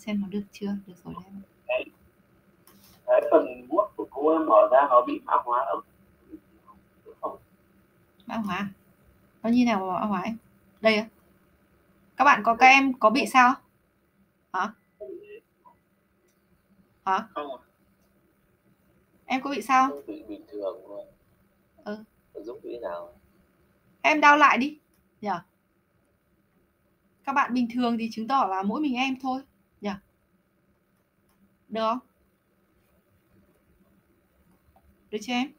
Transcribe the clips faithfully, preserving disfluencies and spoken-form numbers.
xem nó được chưa. Được rồi đấy. Cái, cái phần Word của cô em mở ra nó bị mã hóa không? Không. Mã hóa. Nó như nào mà mã hóa ấy? Đây á. Các bạn có các em có bị sao? Hả? Hả? Không. Em có bị sao? Không bị bình thường thôi. Ừ. Giúp như nào? Em down lại đi nhỉ. Các bạn bình thường thì chứng tỏ là mỗi mình em thôi nhỉ. Được không? Được chưa em?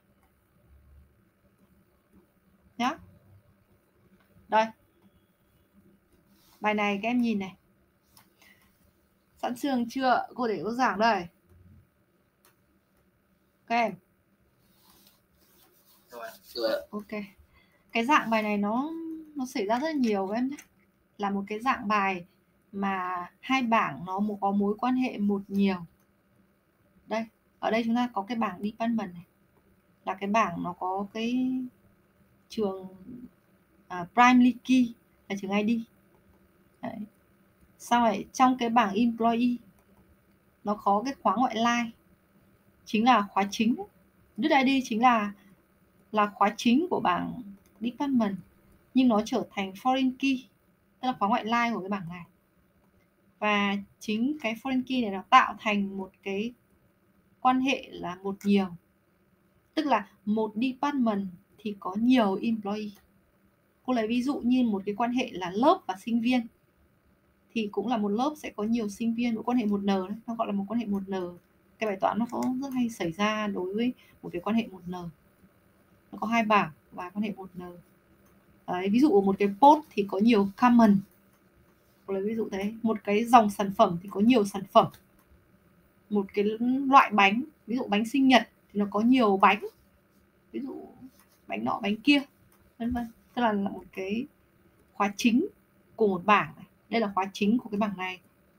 Nhá. Đây. Bài này các em nhìn này. Sẵn sàng chưa? Cô để cô giảng đây. Các em. Rồi. Rồi. Ok. Cái dạng bài này nó nó xảy ra rất nhiều các em nhé. Là một cái dạng bài mà hai bảng nó có mối quan hệ một nhiều. Đây, ở đây chúng ta có cái bảng department này. Là cái bảng nó có cái trường à, primary key là trường i đê. Đấy. Sau này trong cái bảng employee nó có cái khóa ngoại lai, chính là khóa chính. Đứt i đê chính là là khóa chính của bảng department, nhưng nó trở thành foreign key, tức là khóa ngoại lai của cái bảng này. Và chính cái foreign key này nó tạo thành một cái quan hệ là một nhiều, tức là một department thì có nhiều employee. Cô lấy ví dụ như một cái quan hệ là lớp và sinh viên, thì cũng là một lớp sẽ có nhiều sinh viên, một quan hệ một N đấy, nó gọi là một quan hệ một N. Cái bài toán nó có rất hay xảy ra đối với một cái quan hệ một N. Nó có hai bảng và quan hệ một N. Đấy, ví dụ một cái post thì có nhiều common. Cô lấy ví dụ thế. Một cái dòng sản phẩm thì có nhiều sản phẩm. Một cái loại bánh, ví dụ bánh sinh nhật thì nó có nhiều bánh, ví dụ bánh nọ bánh kia, vân vân. Tức là, là một cái khóa chính của một bảng này. Đây là khóa chính của cái bảng này.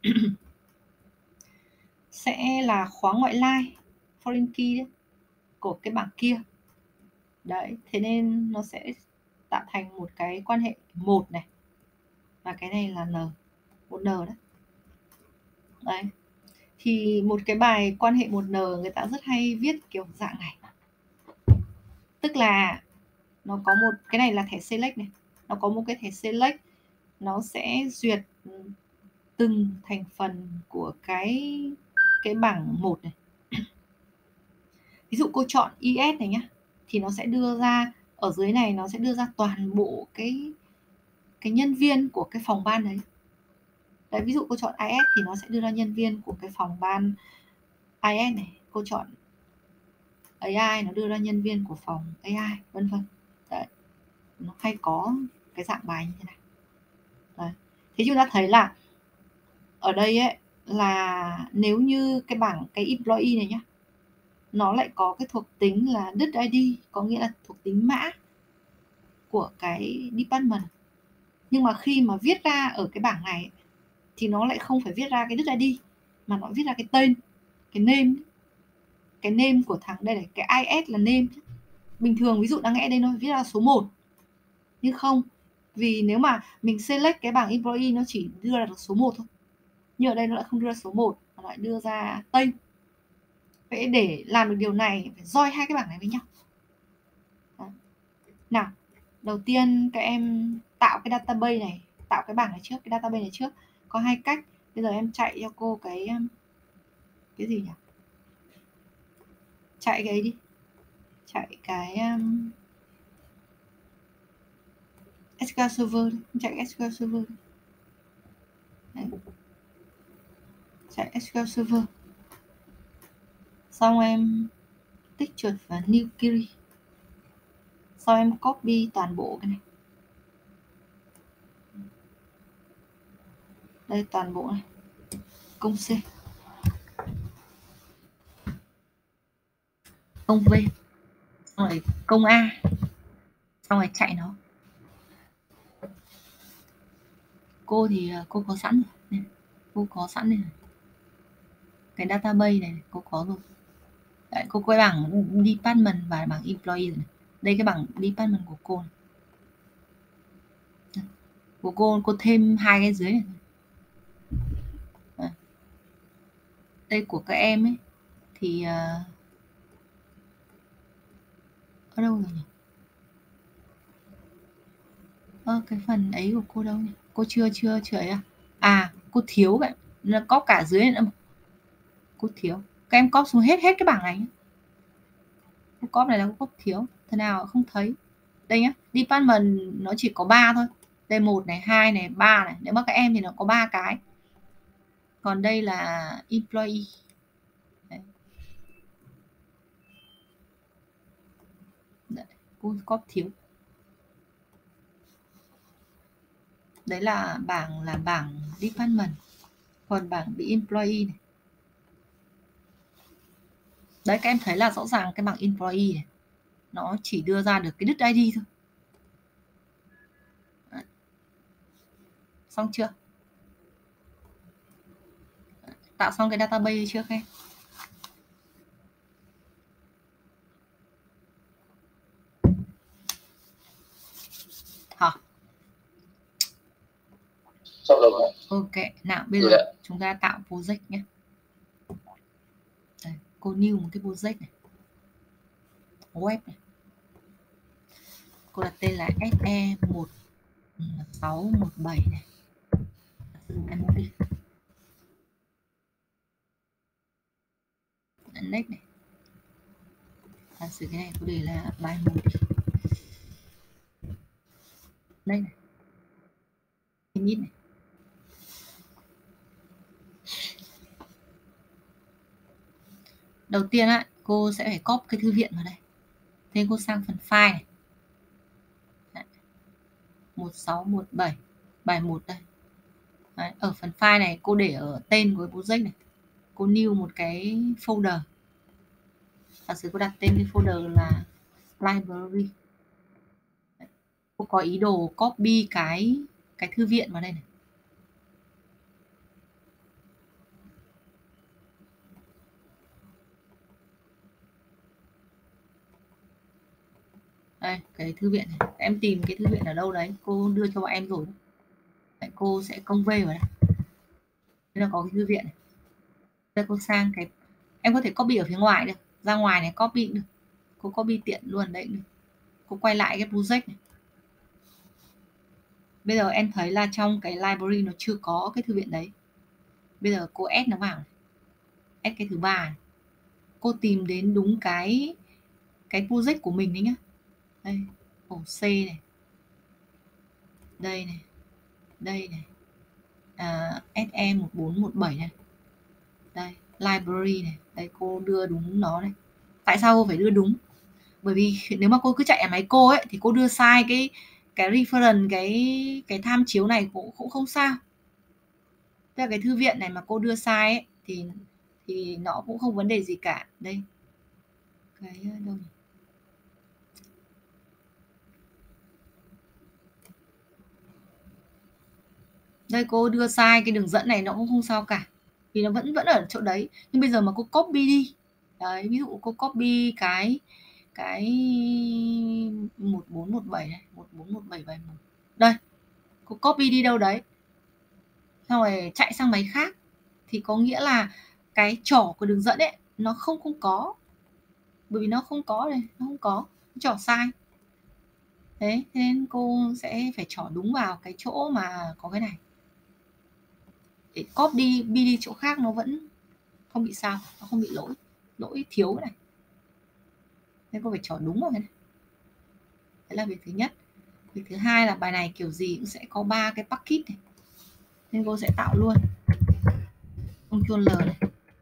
Sẽ là khóa ngoại lai, foreign key đấy, của cái bảng kia. Đấy, thế nên nó sẽ tạo thành một cái quan hệ một này. Và cái này là N, một N đấy. Đấy. Thì một cái bài quan hệ một N người ta rất hay viết kiểu dạng này. Tức là nó có một, cái này là thẻ select này. Nó có một cái thẻ select, nó sẽ duyệt từng thành phần của cái cái bảng một này. Ví dụ cô chọn i ét này nhá, thì nó sẽ đưa ra ở dưới này, nó sẽ đưa ra toàn bộ cái cái nhân viên của cái phòng ban đấy. Đấy, ví dụ cô chọn i ét thì nó sẽ đưa ra nhân viên của cái phòng ban i ét này. Cô chọn a i nó đưa ra nhân viên của phòng a i, vân vân. Đấy, nó hay có cái dạng bài như thế này. Đấy. Thế chúng ta thấy là ở đây ấy là nếu như cái bảng cái employee này nhá, nó lại có cái thuộc tính là đứt i đê, có nghĩa là thuộc tính mã của cái department. Nhưng mà khi mà viết ra ở cái bảng này thì nó lại không phải viết ra cái đứt i đê, mà nó viết ra cái tên, cái name. Cái name của thằng đây này, cái i ét là name. Bình thường ví dụ đáng lẽ đây nó viết ra số một, nhưng không, vì nếu mà mình select cái bảng employee nó chỉ đưa ra được số một thôi, nhưng ở đây nó lại không đưa ra số một mà lại đưa ra tên. Vậy để làm được điều này phải join hai cái bảng này với nhau. Đó. Nào, đầu tiên các em tạo cái database này, tạo cái bảng này trước, cái database này trước. Có hai cách. Bây giờ em chạy cho cô cái cái gì nhỉ? Chạy cái đi. Chạy cái um, ét quy lờ Server, chạy ét quy lờ Server. Đấy. Chạy ét quy lờ Server. Xong em tích chuột vào New Query. Sau em copy toàn bộ cái này. Đây toàn bộ này. Công C. Công V. Xong rồi công A. Xong rồi chạy nó. Cô thì cô có sẵn rồi. Này. Cô có sẵn này. Cái database này cô có rồi. Đấy, cô có bảng department và bảng employee rồi này. Đây cái bảng department của cô này. Của cô, cô thêm hai cái dưới này. Đấy. đây của các em ấy thì uh, ở đâu rồi nhỉ? Ơ, cái phần ấy của cô đâu nhỉ? Cô chưa chưa chưa ấy à? À, cô thiếu vậy. Nó có cả dưới nữa mà. Cô thiếu. Các em copy xuống hết hết cái bảng này. Cái copy này là cô copy thiếu. Thế nào không thấy. Đây nhá, department nó chỉ có ba thôi. Đây một này, hai này, ba này. Nếu mà các em thì nó có ba cái. Còn đây là employee. Đấy. Đấy, cô copy thiếu. Đấy là bảng là bảng department. Còn bảng bị employee này. Đấy, các em thấy là rõ ràng cái bảng employee này nó chỉ đưa ra được cái đứt i đê thôi. Đấy. Xong chưa? Tạo xong cái database chưa các em? Hả? Xong rồi. Ok, nào bây giờ yeah. chúng ta tạo project nhé. Đây, cô new một cái project này. Web này. Cô đặt tên là S E một sáu một bảy này. Em đi. Next này. À, sự cái này cô để là bài một đi. Đây này. Init này. Đầu tiên á, cô sẽ phải copy cái thư viện vào đây. Thế cô sang phần file này. Đấy. một sáu một bảy bài một đây. Đấy, ở phần file này cô để ở tên của project này. Cô new một cái folder. Giả sử cô đặt tên cái folder là library. Đấy. Cô có ý đồ copy cái cái thư viện vào đây này. Đây, cái thư viện này. Em tìm cái thư viện ở đâu đấy, cô đưa cho bọn em rồi. Đấy, cô sẽ công vê vào đây. Đây là có cái thư viện này. Đây cô sang cái, em có thể copy ở phía ngoài được, ra ngoài này copy được. Cô copy tiện luôn đấy được. Cô quay lại cái project này. Bây giờ em thấy là trong cái library nó chưa có cái thư viện đấy. Bây giờ cô add nó vào này. Add cái thứ ba này. Cô tìm đến đúng cái cái project của mình đấy nhá. Đây, ổ C này. Đây này. Đây này. À, S E một bốn một bảy này. Đây, library này. Đây, cô đưa đúng nó này. Tại sao cô phải đưa đúng? Bởi vì nếu mà cô cứ chạy ở máy cô ấy thì cô đưa sai cái cái reference, cái cái tham chiếu này cũng cũng không sao. Tức là cái thư viện này mà cô đưa sai ấy thì thì nó cũng không vấn đề gì cả. Đây. Cái đâu nhỉ? Đây, cô đưa sai cái đường dẫn này nó cũng không sao cả. Vì nó vẫn vẫn ở chỗ đấy. Nhưng bây giờ mà cô copy đi. Đấy, ví dụ cô copy cái cái một bốn một bảy này, một bốn một bảy bài một. Đây. Cô copy đi đâu đấy. Xong rồi chạy sang máy khác thì có nghĩa là cái trỏ của đường dẫn ấy nó không không có. Bởi vì nó không có này, nó không có, trỏ sai. Thế nên cô sẽ phải trỏ đúng vào cái chỗ mà có cái này. Để copy đi, đi đi chỗ khác nó vẫn không bị sao, nó không bị lỗi, lỗi thiếu cái này. Nên cô phải trỏ đúng vào cái này. Đấy là việc thứ nhất. Việc thứ hai là bài này kiểu gì cũng sẽ có ba cái package này. Nên cô sẽ tạo luôn Ctrl L này.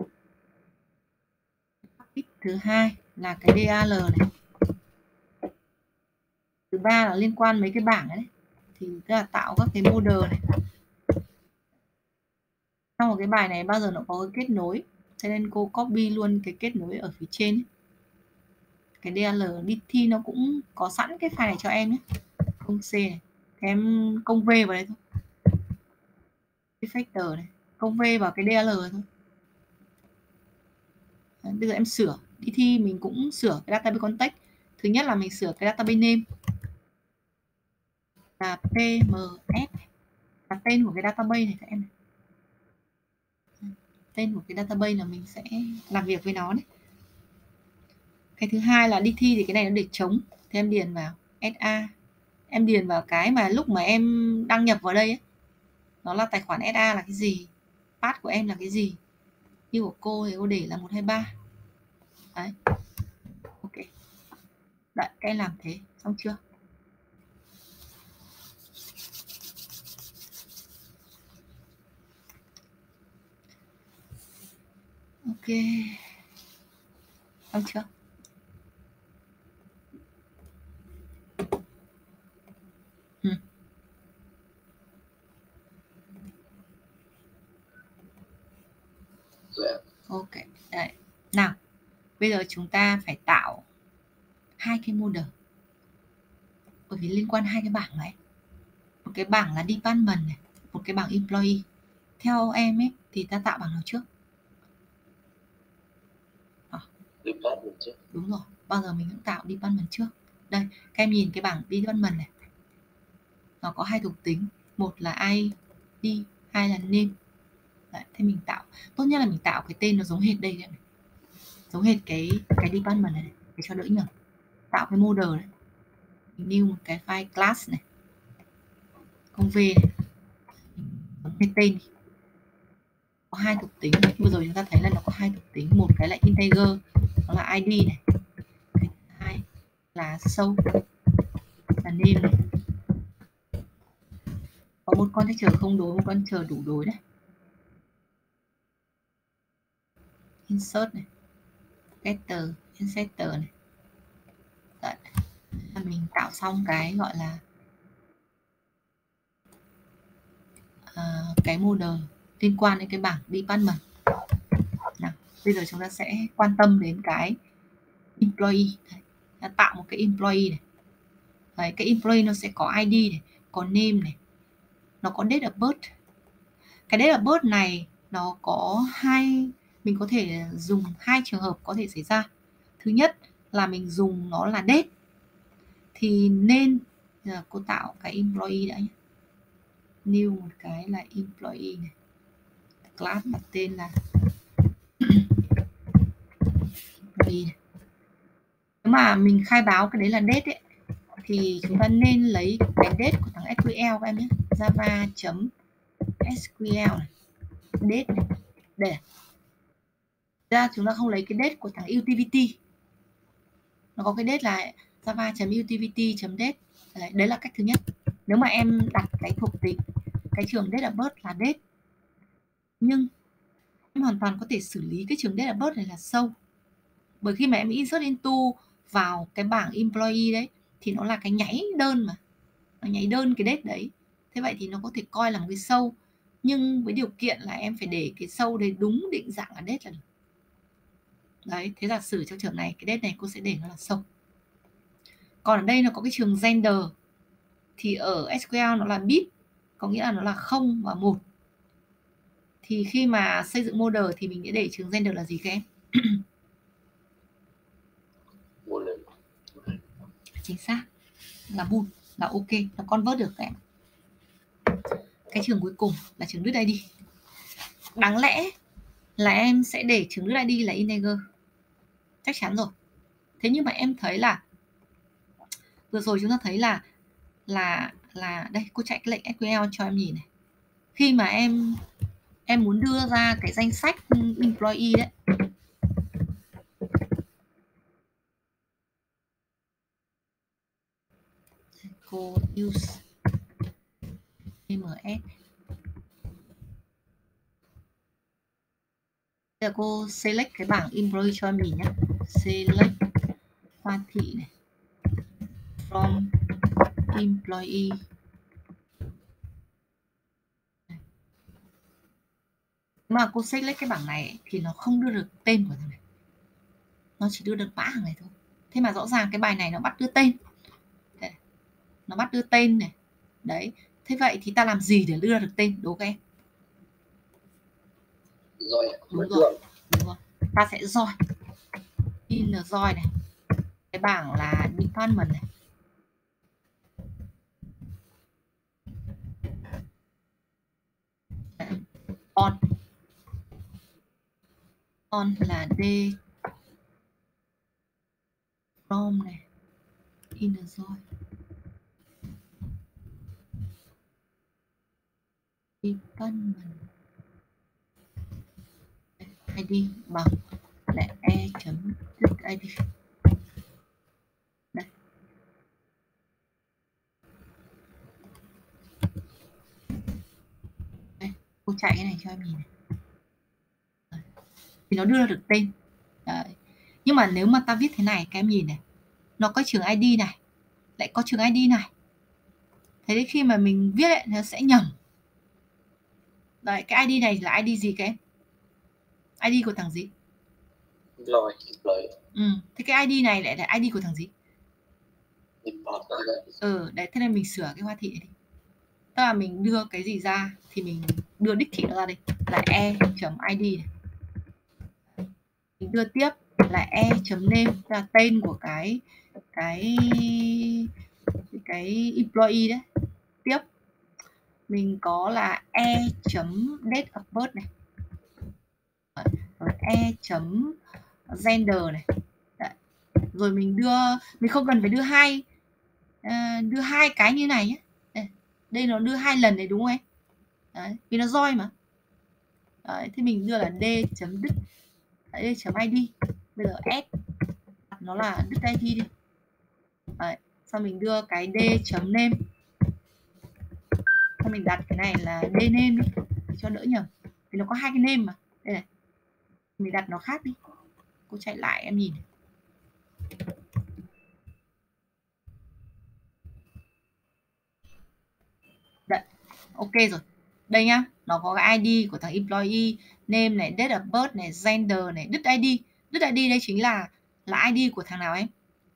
Package thứ hai là cái đal này. Thứ ba là liên quan mấy cái bảng ấy. Thì tức là tạo các cái model này. Trong một cái bài này bao giờ nó có cái kết nối. Thế nên cô copy luôn cái kết nối ở phía trên ấy. Cái đal đi thi nó cũng có sẵn cái file này cho em nhé. Công C này. Thế em công V vào đây thôi. Cái factor này. Công V vào cái đal thôi. Đấy, bây giờ em sửa. Đi thi mình cũng sửa cái database context. Thứ nhất là mình sửa cái database name. Là pê em ét. Là tên của cái database này các em này. tên của cái database là mình sẽ làm việc với nó đấy. Cái thứ hai là đi thi thì cái này nó để trống, thì em điền vào ét a, em điền vào cái mà lúc mà em đăng nhập vào đây ấy, nó là tài khoản ét a là cái gì, pass của em là cái gì. Như của cô thì cô để là một hai ba. Đấy. Ok. Đợi các em làm thế, xong chưa? Ok. Xong chưa? Ừ. Ok. Đấy. Nào, bây giờ chúng ta phải tạo hai cái model. Bởi vì liên quan hai cái bảng này. Một cái bảng là department này, một cái bảng employee. Theo em ấy thì ta tạo bảng nào trước? À, department trước. Đúng rồi, bao giờ mình cũng tạo department trước. Đây, các em nhìn cái bảng department này. Nó có hai thuộc tính, một là i đê, hai là name. Đấy, thế mình tạo, tốt nhất là mình tạo cái tên nó giống hệt đây này. Giống hệt cái cái department này, này để cho đỡ nhầm. Tạo cái model này. Mình new một cái file class này. Công v này. Cái tên này. Có hai thuộc tính. Vừa rồi chúng ta thấy là nó có hai thuộc tính, một cái là integer, đó là i đê này. Cái hai là show, là name này. Có một con chờ không đối, một con chờ đủ đối này. Insert này, getter, inserter này. Đấy. Mình tạo xong cái gọi là uh, cái model liên quan đến cái bảng department. Nào, bây giờ chúng ta sẽ quan tâm đến cái employee. Đấy, tạo một cái employee này. Đấy, cái employee nó sẽ có i đê này, có name này, nó có date of birth. Cái date of birth này nó có hai, mình có thể dùng hai trường hợp có thể xảy ra. Thứ nhất là mình dùng nó là date, thì nên giờ cô tạo cái employee đã nhé. New một cái là employee này, class đặt tên là employee này. Nếu mà mình khai báo cái đấy là date ấy, thì chúng ta nên lấy cái date của thằng ét quy lờ các em nhé, java.sql này, date này. Để ra chúng ta không lấy cái date của thằng utility, nó có cái date là java.utility.date. Đấy, đấy là cách thứ nhất. Nếu mà em đặt cái thuộc tính, cái trường date of birth là date, nhưng em hoàn toàn có thể xử lý cái trường date of birth này là show. Bởi khi mà em insert into vào cái bảng employee đấy thì nó là cái nháy đơn mà, nó nháy đơn cái date đấy. Thế vậy thì nó có thể coi là một cái show, nhưng với điều kiện là em phải để cái show đấy đúng định dạng là date là được. Đấy, thế giả sử trong trường này cái date này cô sẽ để nó là show. Còn ở đây nó có cái trường gender, thì ở ét quy lờ nó là bit, có nghĩa là nó là không và một. Thì khi mà xây dựng model thì mình sẽ để trường gender là gì các em? Chính xác, là bool, là ok, nó convert được các em. Cái trường cuối cùng là trường root i đê. Đáng lẽ là em sẽ để trường root i đê là integer, chắc chắn rồi. Thế nhưng mà em thấy là vừa rồi chúng ta thấy là là là đây, cô chạy cái lệnh ét quy lờ cho em nhìn này. Khi mà em em muốn đưa ra cái danh sách employee đấy, cô use ms. Bây giờ cô select cái bảng employee cho em nhìn nhé. Select Hoa Thị này, from employee. Mà cô select cái bảng này thì nó không đưa được tên của thằng này, nó chỉ đưa được mã hàng này thôi. Thế mà rõ ràng cái bài này nó bắt đưa tên, nó bắt đưa tên này. Đấy, thế vậy thì ta làm gì để đưa được tên đố các em? Rồi, đúng rồi, đúng rồi. Ta sẽ join in là join này, cái bảng là department này, on on là d from này, inner join, department id bằng là e chấm id. Đây. Đây, cô chạy cái này cho em nhìn này. Đấy. Thì nó đưa ra được tên. Đấy. Nhưng mà nếu mà ta viết thế này, các em nhìn này, nó có trường id này, lại có trường id này. Thế đến khi mà mình viết ấy, nó sẽ nhầm. Đấy, cái id này là id gì các em? id của thằng gì? Employee. Ừ, thế cái id này lại là id của thằng gì? Ừ, đấy, thế nên mình sửa cái hoa thị này đi. Tức là mình đưa cái gì ra thì mình đưa đích thị nó ra đây là e chấm id này. Mình đưa tiếp là e chấm name là tên của cái cái cái employee đấy. Tiếp mình có là e chấm date of birth này, rồi e chấm gender này. Đấy. Rồi mình đưa, mình không cần phải đưa hai uh, đưa hai cái như này nhé. Đây, đây nó đưa hai lần này đúng không em? Đấy, vì nó join mà. Đấy, thế mình đưa là d chấm đích, d chấm id. Bây giờ s nó là đích id đi. Đấy, sau mình đưa cái d chấm name, sau mình đặt cái này là d name đi để cho đỡ nhầm, vì nó có hai cái name mà. Đây này, mình đặt nó khác đi. Cô chạy lại em nhìn. Đấy, ok rồi. Đây nhá, nó có cái id của thằng employee, name này, date of birth này, gender này, đích id. Đích id đây chính là là id của thằng nào em?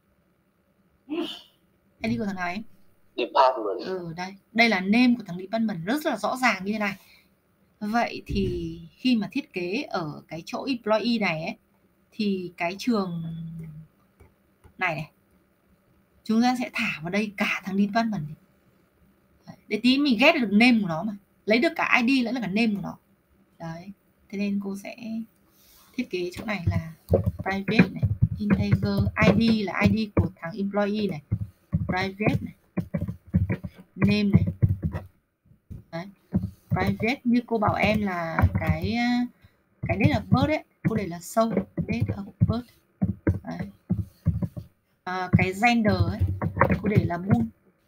i đê của thằng nào em? Department. Ừ, đây. Đây là name của thằng department, rất là rõ ràng như thế này. Vậy thì khi mà thiết kế ở cái chỗ employee này ấy, thì cái trường này này, chúng ta sẽ thả vào đây cả thằng department. Để tí mình ghét được name của nó mà. Lấy được cả i đê lẫn là cả name của nó. Đấy. Thế nên cô sẽ thiết kế chỗ này là private này, integer, i đê là i đê của thằng employee này, private này, name này. Đấy. Private như cô bảo em là cái cái date of birth ấy, cô để là show date of birth. Đấy. À, cái gender ấy, cô để là bool.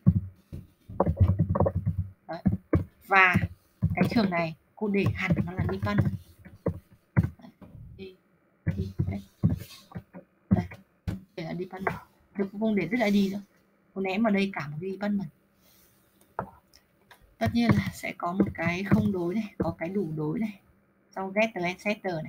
Đấy. Và cái trường này cô để hẳn nó là department. Đây. Đây. Đây. Đây là department. Được, cô không để rất là đi đâu. Cô ném vào đây cả một cái department. Tất nhiên là sẽ có một cái không đối này, có cái đủ đối này, sau get the length setter này.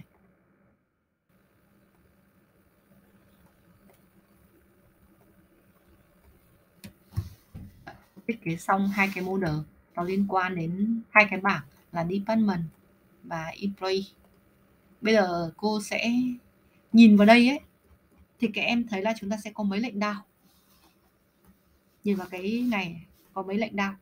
Thiết kế xong hai cái model nó liên quan đến hai cái bảng là department và employee. Bây giờ cô sẽ nhìn vào đây ấy, thì các em thấy là chúng ta sẽ có mấy lệnh down. Nhìn vào cái này có mấy lệnh down.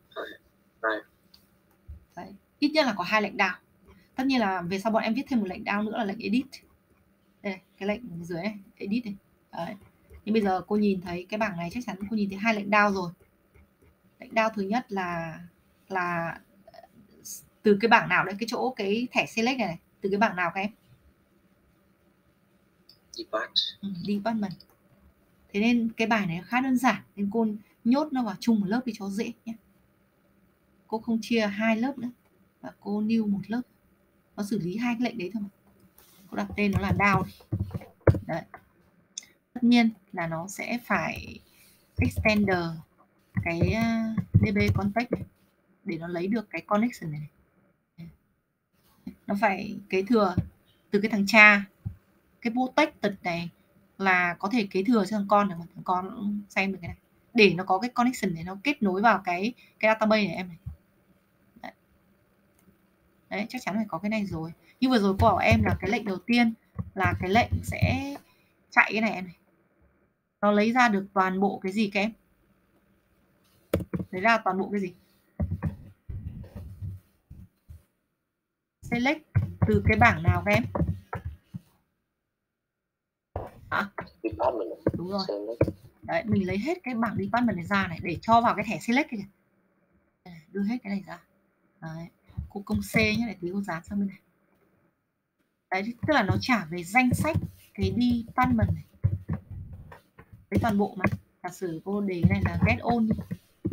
Đấy, ít nhất là có hai lệnh down. Tất nhiên là về sau bọn em viết thêm một lệnh down nữa là lệnh edit. Đây, cái lệnh dưới này, edit này. Đấy. Nhưng bây giờ cô nhìn thấy cái bảng này chắc chắn cô nhìn thấy hai lệnh down rồi. Lệnh down thứ nhất là là từ cái bảng nào đấy, cái chỗ cái thẻ select này, này. Từ cái bảng nào các em? Ừ, department. Thế nên cái bài này khá đơn giản nên cô nhốt nó vào chung một lớp đi cho dễ nhé. Cô không chia hai lớp nữa và cô new một lớp. Nó xử lý hai cái lệnh đấy thôi mà. Cô đặt tên nó là down. Đấy. Tất nhiên là nó sẽ phải extender cái db context này để nó lấy được cái connection này. Nó phải kế thừa từ cái thằng cha. Cái protected này là có thể kế thừa cho thằng con được mà thằng con xem được cái này để nó có cái connection để nó kết nối vào cái cái database này em này. Đấy. Đấy, chắc chắn phải có cái này rồi. Nhưng vừa rồi cô bảo em là cái lệnh đầu tiên là cái lệnh sẽ chạy cái này em này. Nó lấy ra được toàn bộ cái gì các em? Lấy ra toàn bộ cái gì? Select từ cái bảng nào các em? À, Department. đúng rồi. Select. Đấy, mình lấy hết cái bảng department này ra này để cho vào cái thẻ select này. Đưa hết cái này ra. Đấy, cô công C nhé, để tí cô dán sang bên này. Đấy, tức là nó trả về danh sách cái department này. Với toàn bộ mà. Giả sử cô để cái này là get all đi.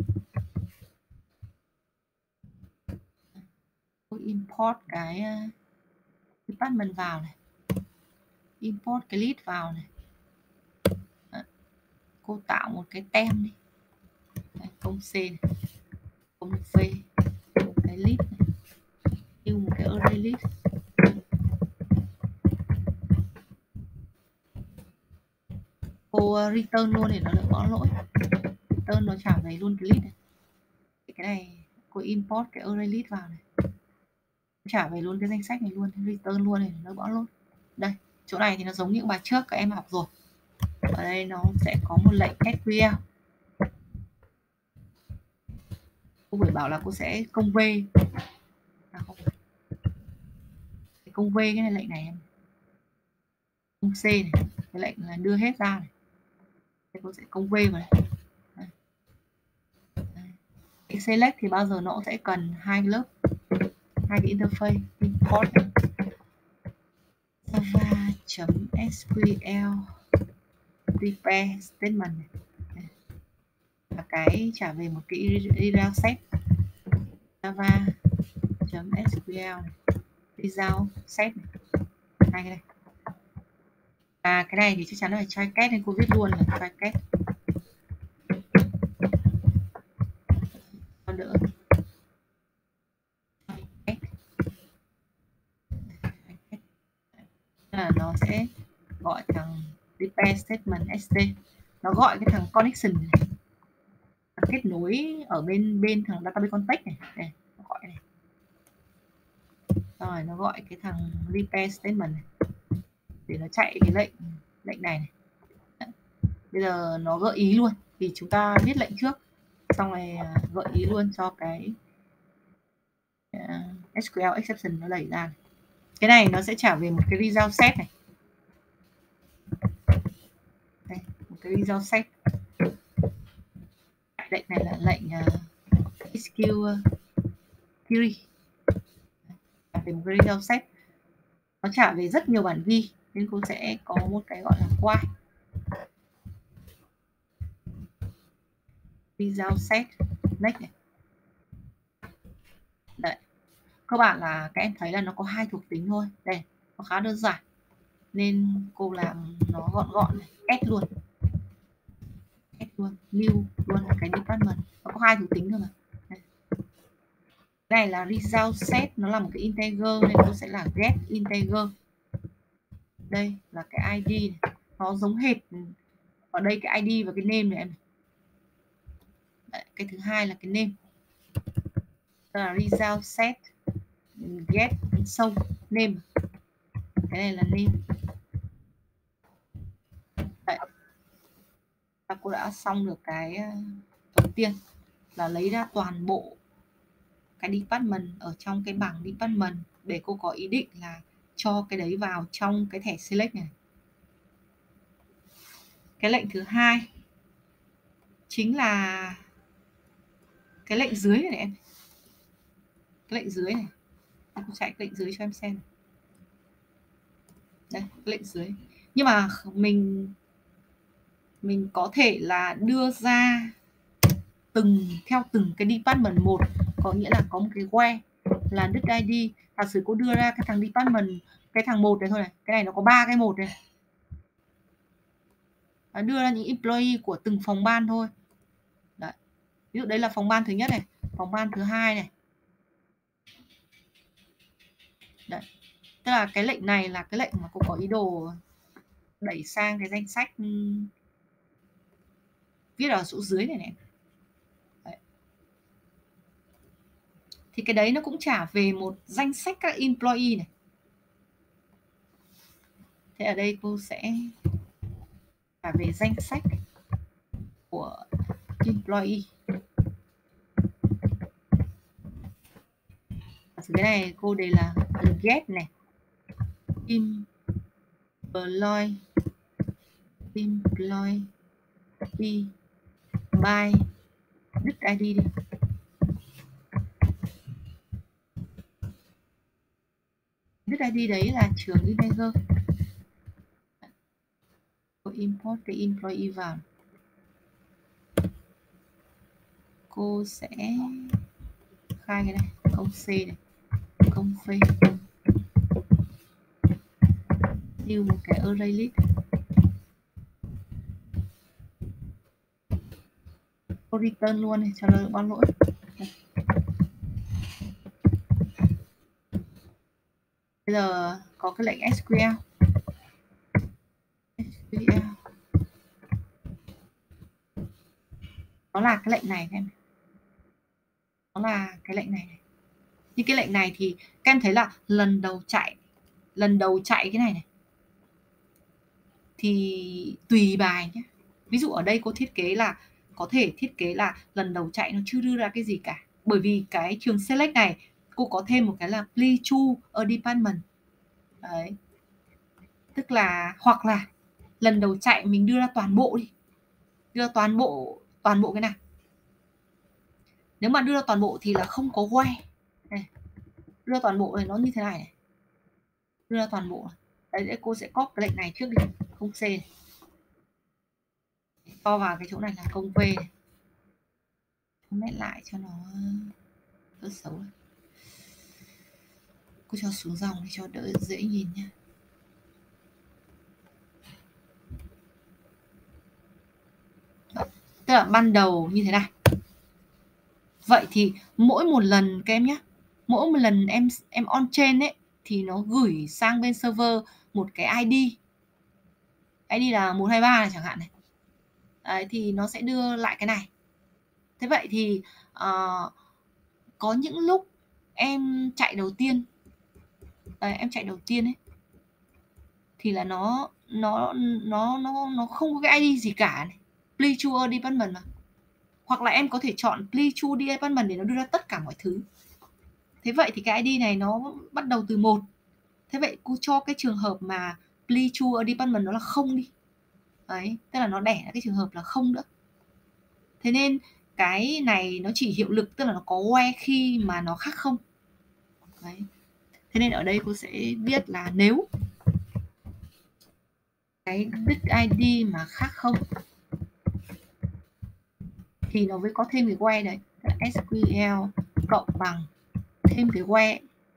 Cô import cái department vào này. Import cái list vào này. Đấy. Cô tạo một cái tem đi. Đấy, công C này. Công V. Cái list này. New một cái array list. Cô return luôn để nó đỡ có lỗi. Return nó trả về luôn cái list này. Cái này cô import cái array list vào này. Trả về luôn cái danh sách này luôn, return luôn này, nó bỏ lốt. Đây, chỗ này thì nó giống những bài trước các em học rồi. Ở đây nó sẽ có một lệnh ét quy lờ. Cô phải bảo là cô sẽ công V. À, không. Công V cái này lệnh này em. Công C này, cái lệnh là đưa hết ra này. Thế cô sẽ công V vào này. Đây. Đây. Cái select thì bao giờ nó sẽ cần hai lớp, hai cái interface import java.sql prepare statement này. Là cái trả về một cái result set java.sql này. Result set này. Hai cái này. À cái này thì chắc chắn là phải try catch nên cô viết luôn là try catch. Còn đỡ. Là nó sẽ gọi thằng prepare statement st, nó gọi cái thằng connection này, kết nối ở bên bên thằng database context này, này nó gọi này, rồi nó gọi cái thằng prepare statement này để nó chạy cái lệnh lệnh này này. Đấy. Bây giờ nó gợi ý luôn vì chúng ta viết lệnh trước, xong rồi gợi ý luôn cho cái uh, ét quy lờ exception nó đẩy ra này. Cái này nó sẽ trả về một cái result set này. Đây, một cái result set. Lệnh này là lệnh uh, execute uh, query. Trả về một cái result set. Nó trả về rất nhiều bản ghi nên cô sẽ có một cái gọi là while result set next này. Đấy. Cơ bản là các em thấy là nó có hai thuộc tính thôi. Đây, nó khá đơn giản. Nên cô làm nó gọn gọn này, add luôn. Add luôn, new luôn là cái department. Nó có hai thuộc tính thôi mà. Đây. Cái này là result set, nó là một cái integer nên cô sẽ là get integer. Đây là cái i đê này. Nó giống hệt ở đây cái i đê và cái name này em. Đấy, cái thứ hai là cái name. Đó là result set get show name. Cái này là name. Đấy. Và cô đã xong được cái đầu tiên là lấy ra toàn bộ cái department ở trong cái bảng department để cô có ý định là cho cái đấy vào trong cái thẻ select này. Cái lệnh thứ hai chính là cái lệnh dưới này, này em. Cái lệnh dưới này. Cô chạy cái lệnh dưới cho em xem. Đây, cái lệnh dưới. Nhưng mà mình mình có thể là đưa ra từng theo từng cái department một, có nghĩa là có một cái where là đứt i đê. Giả sử cô đưa ra cái thằng department, cái thằng một này thôi này, cái này nó có ba cái một này. Và đưa ra những employee của từng phòng ban thôi. Đấy. Ví dụ đấy là phòng ban thứ nhất này, phòng ban thứ hai này. Đấy. Tức là cái lệnh này là cái lệnh mà cô có ý đồ đẩy sang cái danh sách viết ở chỗ dưới này này. Đấy. Thì cái đấy nó cũng trả về một danh sách các employee này. Thế ở đây cô sẽ trả về danh sách của employee. Cái này cô đề là get này, employee employee by đích i đê đi. Đích i đê đấy là trường integer. Cô import cái employee vào. Cô sẽ khai cái này, công C này, công phê, lưu một cái array list. Cô return luôn này, cho nó bao lỗi. Bây giờ có cái lệnh ét quy lờ. ét quy lờ. Nó là cái lệnh này em. Nó là cái lệnh này này. Như cái lệnh này thì các em thấy là lần đầu chạy, lần đầu chạy cái này này thì tùy bài nhé. Ví dụ ở đây cô thiết kế là có thể thiết kế là lần đầu chạy nó chưa đưa ra cái gì cả. Bởi vì cái trường select này cô có thêm một cái là please choose a department. Đấy. Tức là hoặc là lần đầu chạy mình đưa ra toàn bộ đi. Đưa ra toàn bộ toàn bộ cái này. Nếu mà đưa ra toàn bộ thì là không có where. Đây. Đưa ra toàn bộ này nó như thế này này. Đưa ra toàn bộ. Đấy, để cô sẽ copy cái lệnh này trước đi, công C này. To vào cái chỗ này là công V này. Mét lại cho nó đỡ xấu này. Cô cho xuống dòng để cho đỡ dễ nhìn nha. Tức là ban đầu như thế này. Vậy thì mỗi một lần các em nhé, mỗi một lần em em on chain ấy thì nó gửi sang bên server một cái i đê. i đê là một hai ba này chẳng hạn này. Đấy, thì nó sẽ đưa lại cái này. Thế vậy thì uh, có những lúc em chạy đầu tiên, đấy, em chạy đầu tiên ấy thì là nó nó nó nó nó không có cái i đê gì cả này. Please choose a department mà. Hoặc là em có thể chọn please choose department để nó đưa ra tất cả mọi thứ. Thế vậy thì cái i đê này nó bắt đầu từ một. Thế vậy cô cho cái trường hợp mà please choose a department nó là không đi. Đấy, tức là nó đẻ ra cái trường hợp là không nữa. Thế nên cái này nó chỉ hiệu lực, tức là nó có where khi mà nó khác không. Đấy. Thế nên ở đây cô sẽ viết là nếu cái đích i đê mà khác không thì nó mới có thêm cái where đấy, ét quy lờ cộng bằng thêm cái where.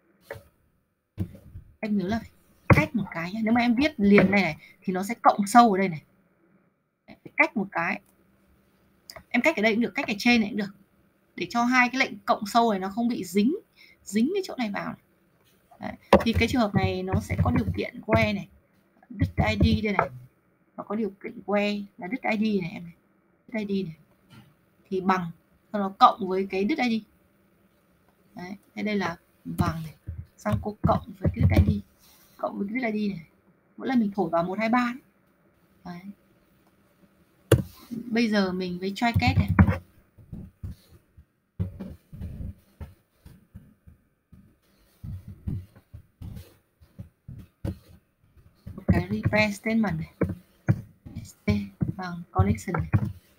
Em nhớ là cách một cái nhé. Nếu mà em viết liền này này thì nó sẽ cộng sâu ở đây này. Cách một cái. Em cách ở đây cũng được, cách ở trên này cũng được. Để cho hai cái lệnh cộng sâu này nó không bị dính dính cái chỗ này vào này. Đấy. Thì cái trường hợp này nó sẽ có điều kiện where này, đích i đê đây này. Nó có điều kiện where là đích i đê này em này. Đích i đê này thì bằng, nó cộng với cái đích i đê. Đấy, thế đây là bằng này. Xong cô cộng với cái đích i đê, cộng với cái đích i đê này. Mỗi lần mình thổi vào một hai ba đấy. Đấy. Bây giờ mình với try kết này. Một cái repair statement này. st bằng connection này.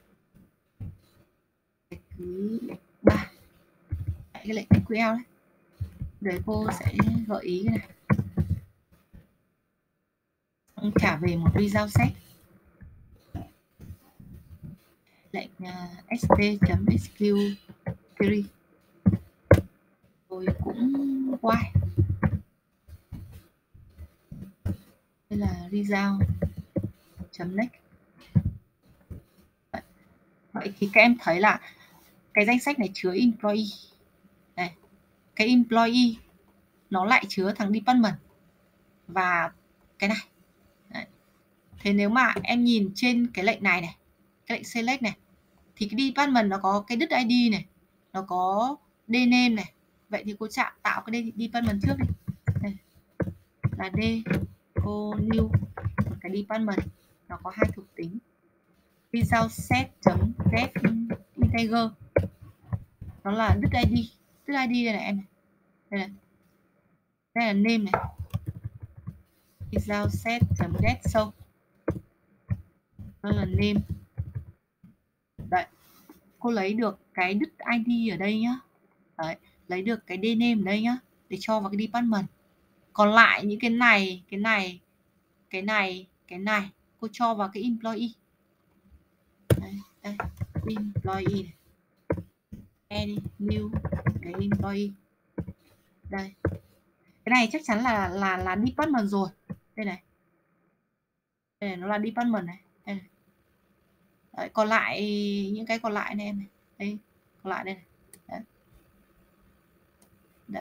Cái cứ ba. Cái lệnh ét quy lờ đấy. Đấy cô sẽ gợi ý cái này. Xong trả về một result set. Lệnh uh, st.sql query. Rồi cũng y. Đây là result chấm next. Vậy. Vậy thì các em thấy là cái danh sách này chứa employee. Đây. Cái employee nó lại chứa thằng department và cái này. Đấy. Thế nếu mà em nhìn trên cái lệnh này này, cái lệnh select này, thì cái department nó có cái đích i đê này, nó có dname này. Vậy thì cô chạm tạo cái department trước đi. Đây. Là d cô new cái department, nó có hai thuộc tính. Result set chấm get integer, nó là đích i đê. Đích i đê đây này em này. Đây này. Đây là name này. Result set chấm get show. Đó là name. Đấy, cô lấy được cái đứt i đê ở đây nhá. Đấy, lấy được cái dname ở đây nhá, để cho vào cái department. Còn lại những cái này, cái này, cái này, cái này, cô cho vào cái employee. Đây, đây, employee này. Add new cái employee. Đây. Cái này chắc chắn là là là department rồi. Đây này. Đây này, nó là department này. Đây này. Đấy, còn lại những cái còn lại này em này. Đây, còn lại đây này. Đấy. Đấy.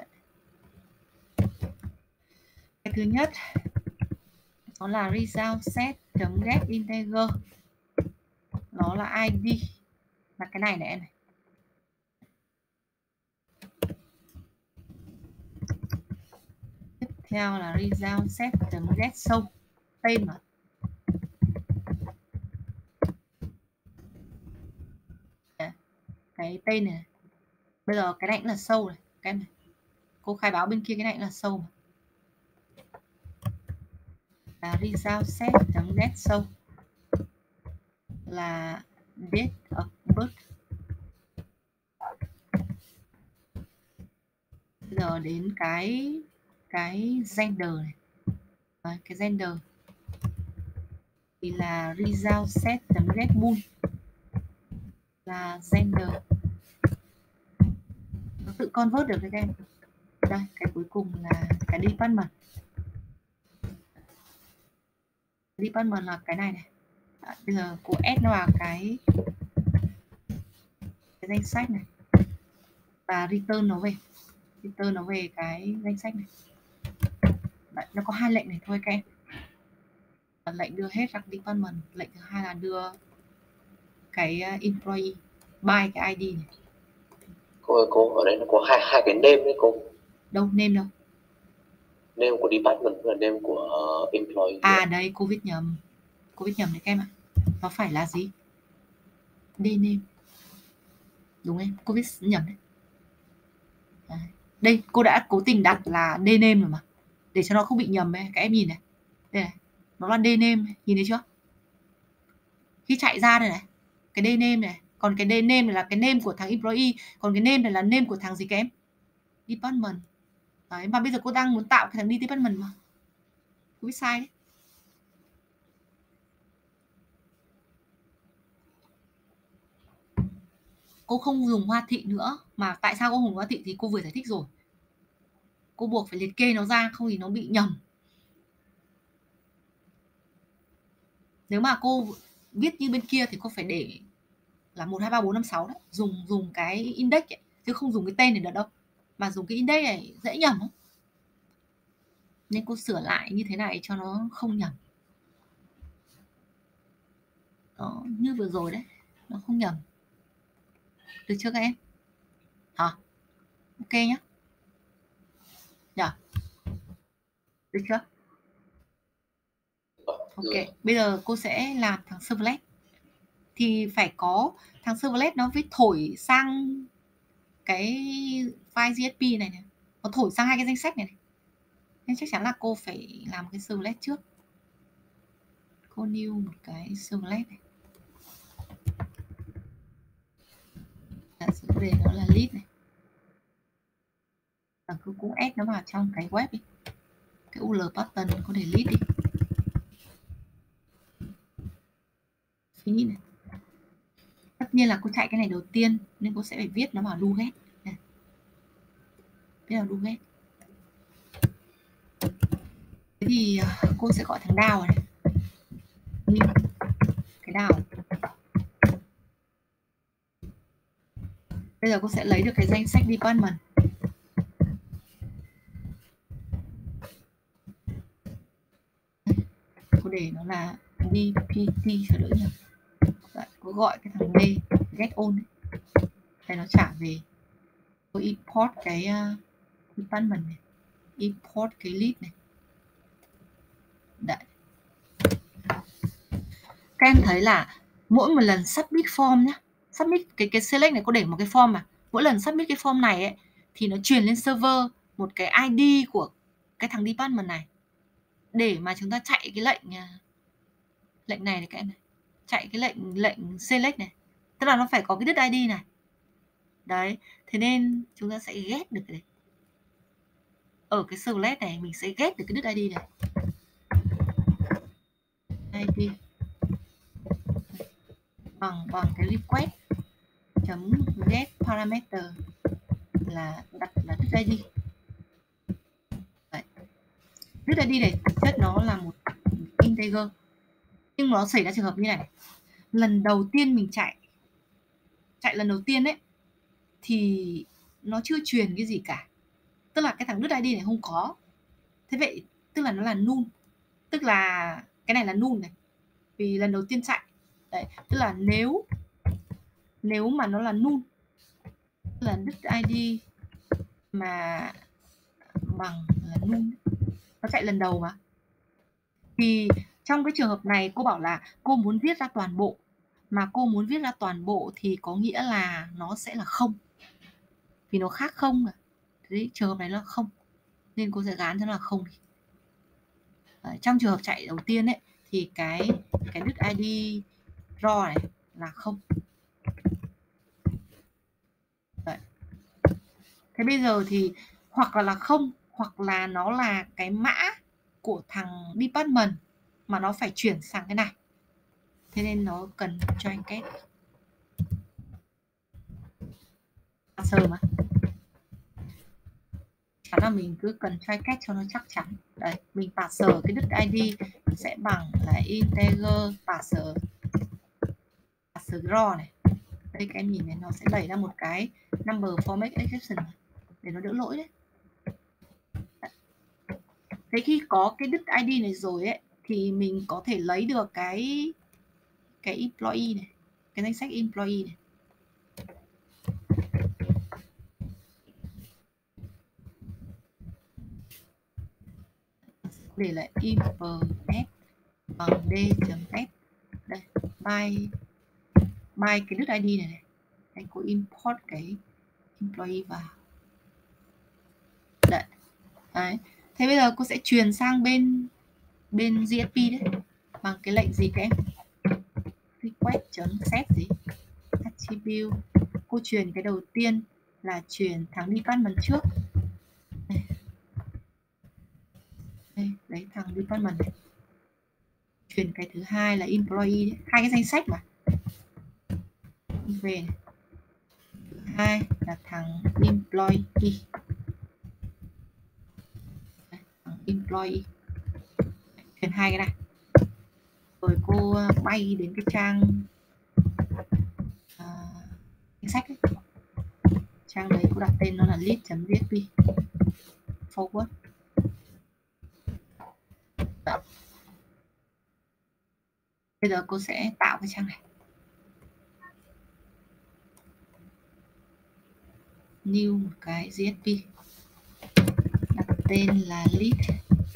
Cái thứ nhất nó là result set get integer. Nó là i đê, là cái này này em này. Tiếp theo là result set get show, tên mà. Cái tên này. Bây giờ cái này cũng là show này, cái này. Cô khai báo bên kia cái này cũng là show mà. Là result set get show là date of birth. Bây giờ đến cái cái gender này. Đấy, cái gender thì là result set get bool là gender. Nó tự convert được đấy các em. Đây, cái cuối cùng là cái department. Department là cái này này. Đấy, bây giờ cô add nó vào cái cái danh sách này và return nó về. Return nó về cái danh sách này. Đấy, nó có hai lệnh này thôi các em. Lệnh đưa hết ra department, lệnh thứ hai là đưa cái employee by cái i đê này. Cô ơi, cô ở đây nó có hai hai cái name đấy cô. Đâu, name đâu? Name của department và name của uh, employee. À đấy, cô viết nhầm. Cô viết nhầm đấy các em ạ. Nó phải là gì? Dname. Đúng em, cô viết nhầm đấy. Đấy. Đây, cô đã cố tình đặt là dname rồi mà. Để cho nó không bị nhầm ấy. Các em nhìn này. Đây này. Nó là dname, nhìn thấy chưa? Khi chạy ra đây này, cái dname này. Còn cái dname này là cái name của thằng employee. Còn cái name này là name của thằng gì các em? Department. Đấy, mà bây giờ cô đang muốn tạo cái thằng đi department mà. Cô viết sai đấy. Cô không dùng hoa thị nữa. Mà tại sao cô dùng hoa thị thì cô vừa giải thích rồi. Cô buộc phải liệt kê nó ra, không thì nó bị nhầm. Nếu mà cô viết như bên kia thì cô phải để là một, hai, ba, bốn, năm, sáu đấy. Dùng dùng cái index ấy, chứ không dùng cái tên này được đâu. Mà dùng cái index này dễ nhầm không? Nên cô sửa lại như thế này cho nó không nhầm. Đó, như vừa rồi đấy, nó không nhầm. Được chưa các em? Hả? Ok nhá. Nhờ? Được chưa? Ok, bây giờ cô sẽ làm thằng servlet. Thì phải có thằng servlet nó phải thổi sang cái file giê ét pê này này. Nó thổi sang hai cái danh sách này, này. Nên chắc chắn là cô phải làm cái servlet trước. Cô new một cái servlet này. Giả sử về nó là list này. Và cứ cũng add nó vào trong cái web đi. Cái u lờ pattern có để list đi. Finish này. Tất nhiên là cô chạy cái này đầu tiên nên cô sẽ phải viết nó vào do get. Viết vào do get. Thế thì cô sẽ gọi thằng đào này. New. Cái đào. Bây giờ cô sẽ lấy được cái danh sách department. Cô để nó là đê pê tê cho đỡ nhầm. Đấy, cô gọi cái thằng D get on. Đây nó trả về. Cô import cái uh, department này. Import cái list này. Đấy. Các em thấy là mỗi một lần submit form nhá. Submit cái cái select này cô để một cái form mà. Mỗi lần submit cái form này ấy thì nó truyền lên server một cái i đê của cái thằng department này để mà chúng ta chạy cái lệnh lệnh này này các em này. chạy cái lệnh lệnh select này, tức là nó phải có cái đứt i đê này. Đấy, thế nên chúng ta sẽ get được cái đấy. Ở cái select này mình sẽ get được cái đứt i đê này. i đê bằng bằng cái request chấm get parameter là đặt là đứt i đê. Đấy. Đứt i đê này thực chất nó là một integer, nhưng nó xảy ra trường hợp như này. Lần đầu tiên mình chạy chạy lần đầu tiên ấy thì nó chưa truyền cái gì cả, tức là cái thằng đứt i đê này không có. Thế vậy tức là nó là null, tức là cái này là null này, vì lần đầu tiên chạy. Đấy, tức là nếu nếu mà nó là null, tức là đứt i đê mà bằng là null, nó chạy lần đầu mà, thì trong cái trường hợp này cô bảo là cô muốn viết ra toàn bộ, mà cô muốn viết ra toàn bộ thì có nghĩa là nó sẽ là không, vì nó khác không mà. Thế trường hợp này nó là không, nên cô sẽ gán cho nó là không đi. Đấy, trong trường hợp chạy đầu tiên ấy thì cái cái đứt i đê raw này là không. Đấy. Thế bây giờ thì hoặc là là không, hoặc là nó là cái mã của thằng department mà nó phải chuyển sang cái này, thế nên nó cần join kết parser mà. Chắn là mình cứ cần try catch cho nó chắc chắn. Đấy, mình parser cái đứt i đê sẽ bằng là integer parser parser raw này. Đây các em nhìn này, nó sẽ đẩy ra một cái number format exception để nó đỡ lỗi đấy. Thế khi có cái đứt i đê này rồi ấy thì mình có thể lấy được cái cái employee này, cái danh sách employee này. Để lại import bằng d.test đây, by by cái đứt i đê này này. Đây, cô import cái employee vào. Đấy. Đấy. Thế bây giờ cô sẽ truyền sang bên bên giê ét pê đấy bằng cái lệnh gì các em? Request.set gì? Attribute. Cô truyền cái đầu tiên là truyền thằng department trước. Đây. Đây, lấy thằng department này. Truyền cái thứ hai là employee đấy. Hai cái danh sách mà. Về này. Thứ hai là thằng employee. Đây, thằng employee. Truyền hai cái này. Rồi cô bay đến cái trang uh, danh sách ấy. Trang đấy cô đặt tên nó là list.jsp forward. Đấy. Bây giờ cô sẽ tạo cái trang này. New một cái giê ét pê. Đặt tên là list.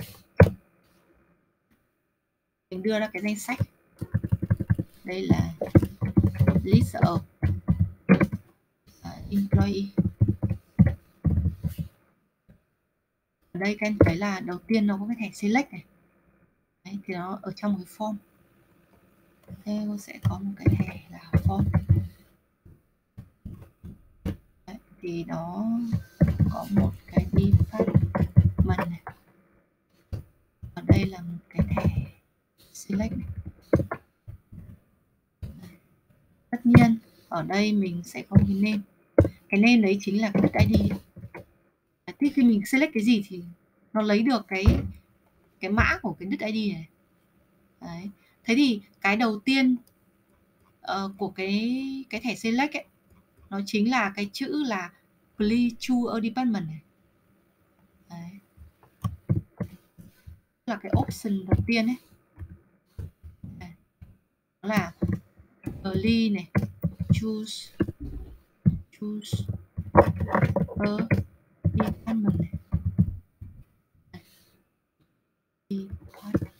Mình đưa ra cái danh sách. Đây là list of employee. Ở đây các em thấy là đầu tiên nó có cái thẻ select này. Đấy, thì nó ở trong một cái form. Đây cô sẽ có một cái thẻ là form. Đấy, thì nó có một cái department này. Ở đây là một cái thẻ select này. Đấy. Tất nhiên ở đây mình sẽ có cái name. Cái name đấy chính là cái đứt i đê. Thế khi mình select cái gì thì nó lấy được cái cái mã của cái đứt i đê này. Đấy. Thế thì cái đầu tiên uh, của cái cái thẻ select ấy, nó chính là cái chữ là please choose a department này. Đấy. Là cái option đầu tiên ấy. Đấy. Đó là please này, choose choose a department này. Department.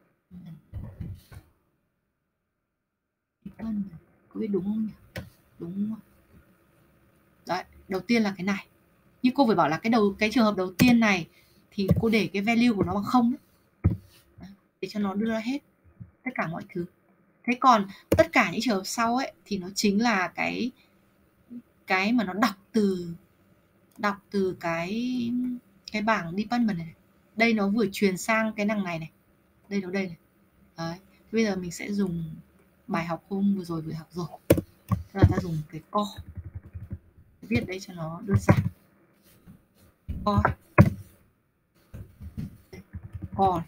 Department. Có biết đúng không nhỉ? Đúng không? Đấy, đầu tiên là cái này. Nhưng cô phải bảo là cái đầu cái trường hợp đầu tiên này thì cô để cái value của nó bằng không đấy. Để cho nó đưa ra hết tất cả mọi thứ. Thế còn tất cả những trường hợp sau ấy thì nó chính là cái cái mà nó đọc từ đọc từ cái cái bảng department này. Đây nó vừa truyền sang cái đằng này này. Đây nó đây này. Đấy. Bây giờ mình sẽ dùng bài học hôm vừa rồi vừa học rồi. Tức là ta dùng cái co. Viết đây cho nó đơn giản. Co. Co.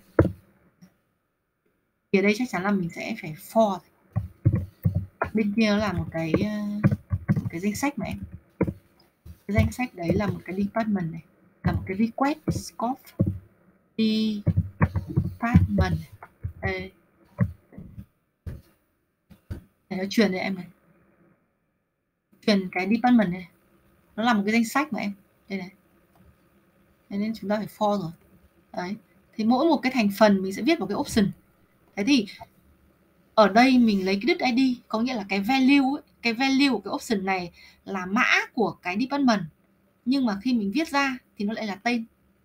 Thì ở đây chắc chắn là mình sẽ phải for. Bên kia là một cái một cái danh sách mà em. Cái danh sách đấy là một cái department này, là một cái request scope department. Đây. Để nó truyền đây em này. Truyền cái department này. Nó là một cái danh sách mà em. Đây này. Thế nên chúng ta phải for rồi. Đấy. Thì mỗi một cái thành phần mình sẽ viết vào cái option. Thế thì ở đây mình lấy cái đứt i đê, có nghĩa là cái value ấy, cái value của cái option này là mã của cái department. Nhưng mà khi mình viết ra thì nó lại là tên.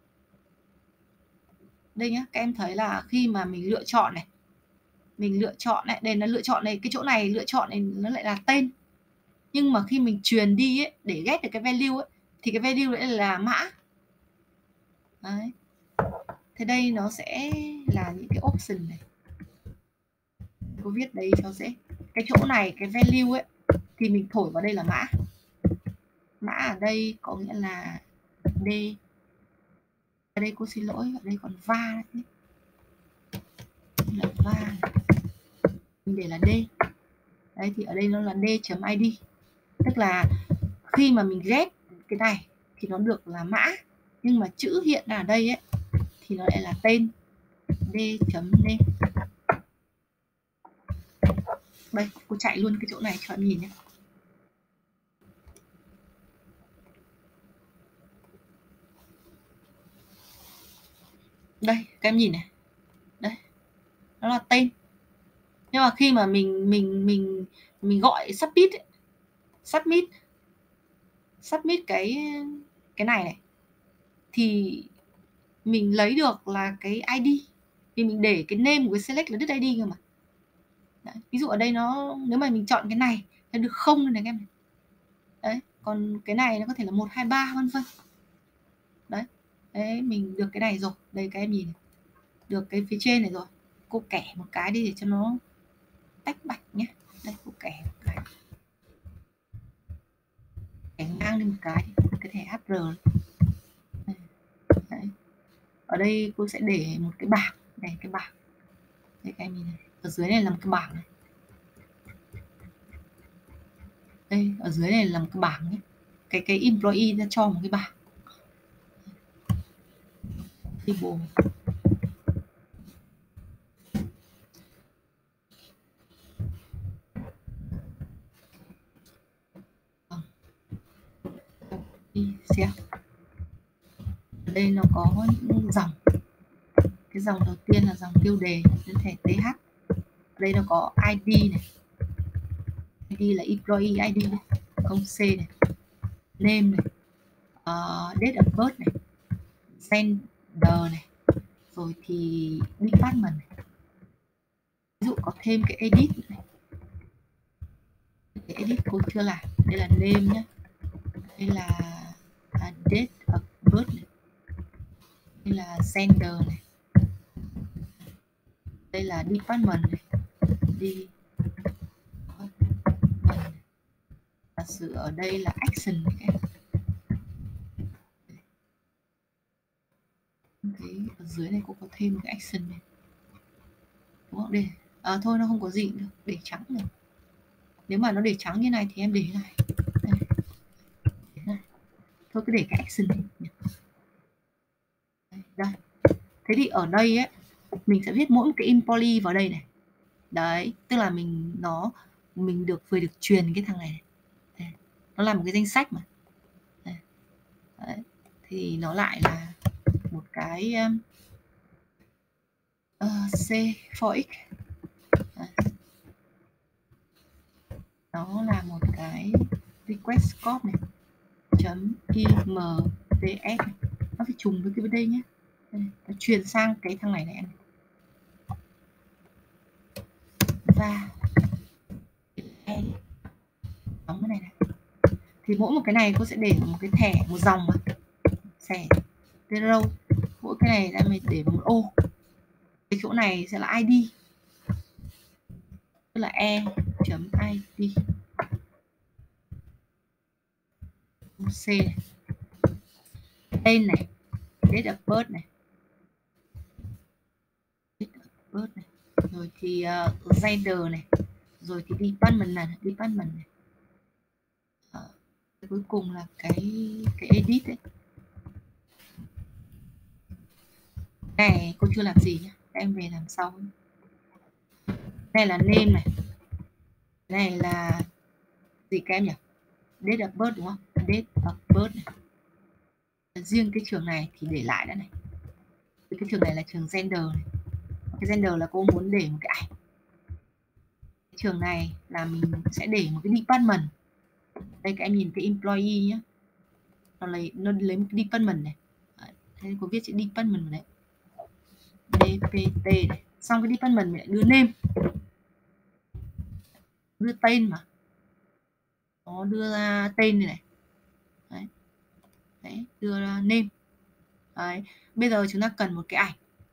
Đây nhá, các em thấy là khi mà mình lựa chọn này, mình lựa chọn này, đây nó lựa chọn này, cái chỗ này lựa chọn này nó lại là tên. Nhưng mà khi mình truyền đi ấy, để get được cái value ấy, thì cái value lại là mã. Đấy. Thế đây nó sẽ là những cái option này. Cô viết đây cho dễ. Cái chỗ này, cái value ấy, thì mình thổi vào đây là mã. Mã ở đây có nghĩa là D. Ở đây cô xin lỗi, ở đây còn va đấy. Là va. Mình để là D. Đấy thì ở đây nó là D.id. Tức là khi mà mình ghép cái này thì nó được là mã, nhưng mà chữ hiện ở đây ấy thì nó lại là tên. D.name. Đây, cô chạy luôn cái chỗ này cho em nhìn nhé. Đây, các em nhìn này. Đây. Nó là tên. Nhưng mà khi mà mình mình mình mình gọi submit ấy, submit submit cái cái này này thì mình lấy được là cái i đê, vì mình để cái name của cái select là đứt i đê cơ mà. Đấy. Ví dụ ở đây nó nếu mà mình chọn cái này nó được không này các em. Đấy, còn cái này nó có thể là một hai ba vân vân. Đấy. Đấy, mình được cái này rồi. Đây các em nhìn này. Được cái phía trên này rồi. Cô kẻ một cái đi để cho nó tách bạch nhé. Đây cô kẻ một cái. Kẻ ngang lên một cái, cái thẻ hát rờ. Đây. Đấy. Ở đây cô sẽ để một cái bảng, đây cái bảng. Đây các em nhìn này. Ở dưới này là một cái bảng này. Đây, ở dưới này là một cái bảng nhé. Cái cái employee ra cho một cái bảng. Table. Đi xem. Ở đây nó có những dòng. Cái dòng đầu tiên là dòng tiêu đề đến thẻ tê hát. Ở đây nó có i đê này. i đê là employee i đê này. Công C này. Name này. Uh, date of birth này. Sender này. Rồi thì department này. Ví dụ có thêm cái edit này. Cái edit cô chưa làm. Đây là name nhé. Đây là à, date of birth này. Đây là sender này. Đây là department này. Department này. Giả sử ở đây là action này các em. Cái ở dưới này cô có thêm cái action này. Đúng không? Để à, thôi nó không có gì được, để trắng rồi. Nếu mà nó để trắng như này thì em để này. Đây. Để này. Thôi cứ để cái action này. Đây, đây. Thế thì ở đây ấy mình sẽ viết mỗi một cái employee vào đây này. Đấy, tức là mình nó mình được vừa được truyền cái thằng này, này. Đây. Nó là một cái danh sách mà. Đây. Đấy. Thì nó lại là một cái um, uh, C for x. Đấy. Nó là một cái request scope này chấm imts. Nó phải trùng với cái bên đây nhé. Đây, nó truyền sang cái thằng này này em. Và thì mỗi một cái này cô sẽ để một cái thẻ, một dòng mà thẻ tên row, mỗi cái này đã mình để một ô. Cái chỗ này sẽ là i đê, tức là e chấm i đê c này, tên này, date of birth này, date of birth này, rồi thì uh, gender này, rồi thì department này, department này. Uh, cuối cùng là cái cái edit ấy. Này cô chưa làm gì nhá, em về làm sau. Đây là name này, này là gì các em nhỉ? Date of birth đúng không? Date of birth này. Riêng cái trường này thì để lại đã này. Cái trường này là trường gender này. Cái gender là cô muốn để một cái ảnh. Cái trường này là mình sẽ để một cái department. Đây các em nhìn cái employee nhé. Nó lấy nó lấy một cái department này. Thế cô viết chữ department đấy. đê pê tê này. Xong cái department mình lại đưa name. Đưa tên mà. Nó đưa ra tên này này. Đấy. Đấy, đưa ra name. Đấy. Bây giờ chúng ta cần một cái ảnh.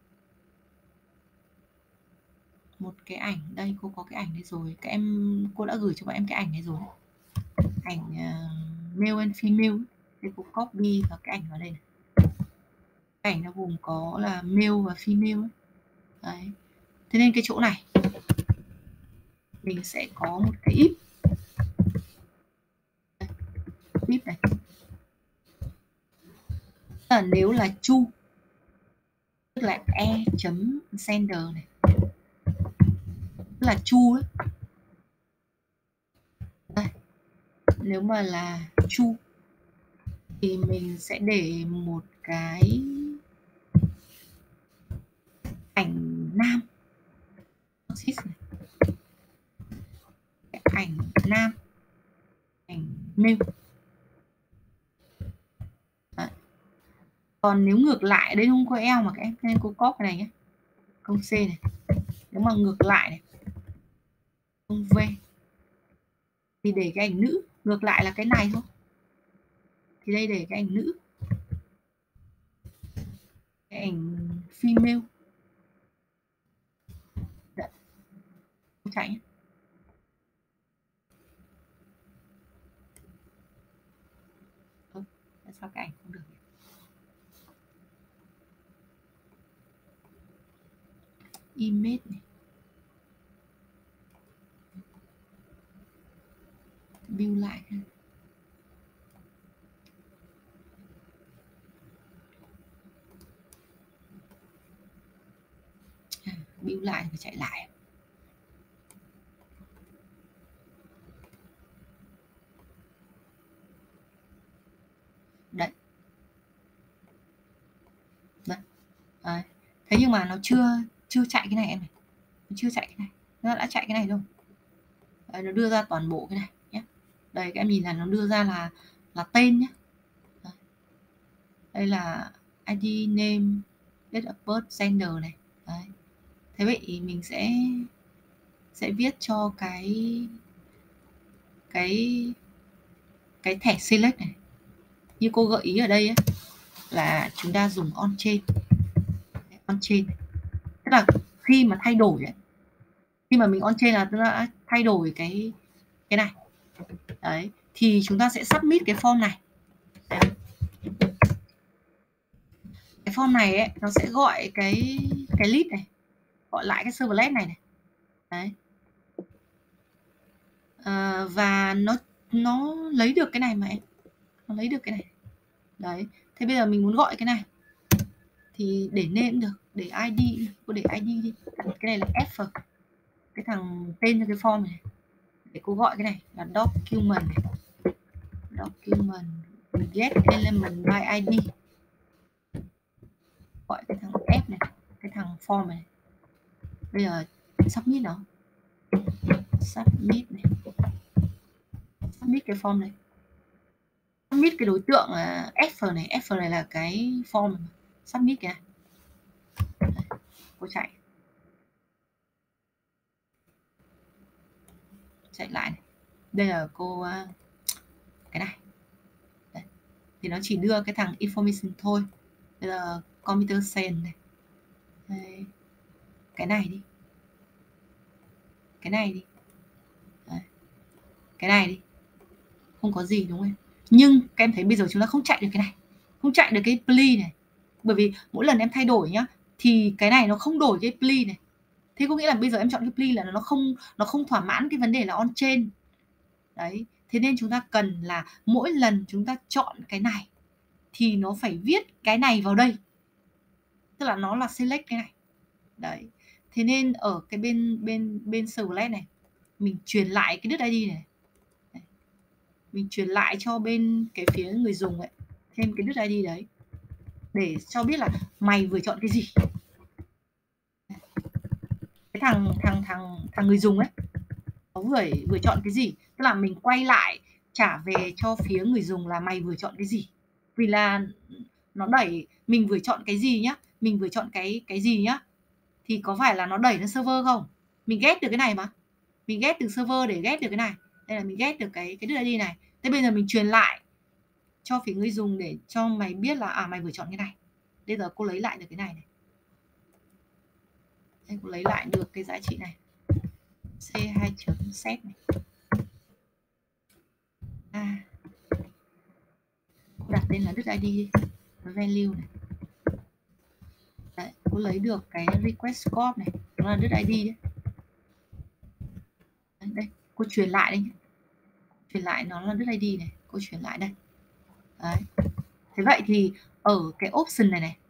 Một cái ảnh, đây cô có cái ảnh đây rồi. Các em, cô đã gửi cho bọn em cái ảnh này rồi. Ảnh uh, male and female. Thì cô copy vào cái ảnh vào đây này. Cái ảnh nó gồm có là male và female. Đấy. Thế nên cái chỗ này mình sẽ có một cái if. If này. À, nếu là true, tức là e chấm sender này, tức là true ấy. Đây. Nếu mà là true thì mình sẽ để một cái ảnh nam, cái ảnh nam, ảnh male. Đấy. Còn nếu ngược lại, đây không có eo mà các em, nên cô copy này nhé, công C này. Nếu mà ngược lại này, công V thì để cái ảnh nữ, ngược lại là cái này thôi. Thì đây để cái ảnh nữ, cái ảnh female. Đấy. Chạy nhé. Ừ, sao cái ảnh không được? Image này. View lại. À, view lại và chạy lại. Đấy. Đấy. Đấy. Thế nhưng mà nó chưa chưa chạy cái này em này. Nó chưa chạy cái này. Nó đã chạy cái này rồi. Đấy, nó đưa ra toàn bộ cái này nhé. Đây các em nhìn là nó đưa ra là là tên nhé. Đấy. Đây là i đê, name, date of birth, gender này. Đấy. Thế vậy thì mình sẽ sẽ viết cho cái cái cái thẻ select này. Như cô gợi ý ở đây ấy, là chúng ta dùng on chain. On chain. Tức là khi mà thay đổi ấy, khi mà mình on chain là nó đã thay đổi cái cái này. Đấy, thì chúng ta sẽ submit cái form này. Đấy. Cái form này ấy, nó sẽ gọi cái cái list này, gọi lại cái servlet này này. Đấy. À, và nó nó lấy được cái này mà em, nó lấy được cái này. Đấy. Thế bây giờ mình muốn gọi cái này thì để name được, để i đê, cô để i đê đi. Cái này là F, cái thằng tên cho cái form này. Để cô gọi cái này là document này. Document get element by i đê. Gọi cái thằng F này, cái thằng form này. Bây giờ submit nó. Submit này. Submit cái form này. Submit cái đối tượng là F này, F này là cái form. Submit kìa. Cô chạy. Chạy lại này. Đây là cô cái này. thì nó chỉ đưa cái thằng information thôi. Bây giờ computer science này. Đây. Cái này đi. Cái này đi. Đấy. Cái này đi. Không có gì đúng không em? Nhưng các em thấy bây giờ chúng ta không chạy được cái này. Không chạy được cái pli này. Bởi vì mỗi lần em thay đổi nhá, thì cái này nó không đổi cái pli này. Thế có nghĩa là bây giờ em chọn cái pli là nó không nó không thỏa mãn cái vấn đề là on chain. Đấy, thế nên chúng ta cần là mỗi lần chúng ta chọn cái này thì nó phải viết cái này vào đây. Tức là nó là select cái này. Đấy. Thế nên ở cái bên bên bên select này, mình truyền lại cái đứt i đê này. Đấy. Mình truyền lại cho bên cái phía người dùng ấy, thêm cái đứt i đê đấy để cho biết là mày vừa chọn cái gì. Cái thằng thằng thằng thằng người dùng ấy nó vừa vừa chọn cái gì, tức là mình quay lại trả về cho phía người dùng là mày vừa chọn cái gì. Vì là nó đẩy mình vừa chọn cái gì nhá, mình vừa chọn cái cái gì nhá, thì có phải là nó đẩy lên server không? Mình get được cái này mà. Mình get từ server để get được cái này. Đây là mình get được cái cái đứt i đê này. Thế bây giờ mình truyền lại cho phía người dùng để cho mày biết là à mày vừa chọn cái này. Bây giờ cô lấy lại được cái này này. Đây, cô lấy lại được cái giá trị này. C hai chấm set này. À. Cô đặt tên là đứt i đê đi. Value này. Đấy, cô lấy được cái request scope này, nó là đứt i đê đấy. Đấy, đây, cô truyền lại đây nhé. Truyền lại nó là đứt i đê này, cô truyền lại đây. Đấy. Thế vậy thì ở cái option này này,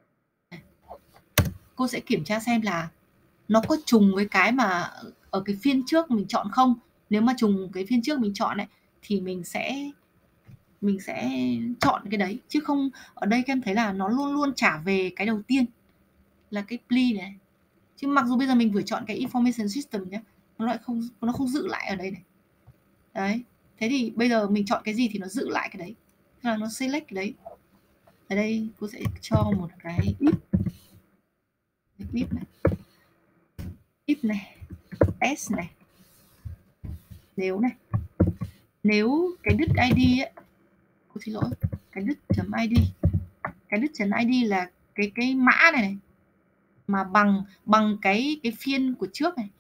cô sẽ kiểm tra xem là nó có trùng với cái mà ở cái phiên trước mình chọn không. Nếu mà trùng cái phiên trước mình chọn này thì mình sẽ mình sẽ chọn cái đấy, chứ không ở đây các em thấy là nó luôn luôn trả về cái đầu tiên là cái pli này. Chứ mặc dù bây giờ mình vừa chọn cái information system nhé, nó lại không nó không giữ lại ở đây này. Đấy. Thế thì bây giờ mình chọn cái gì thì nó giữ lại cái đấy. Tức là nó select cái đấy. Ở đây cô sẽ cho một cái if. If này. If này. S này. Nếu này. Nếu cái đứt i đê ấy, cô xin lỗi, cái đứt chấm i đê. Cái đứt chấm i đê là cái cái mã này này mà bằng bằng cái cái phiên của trước này.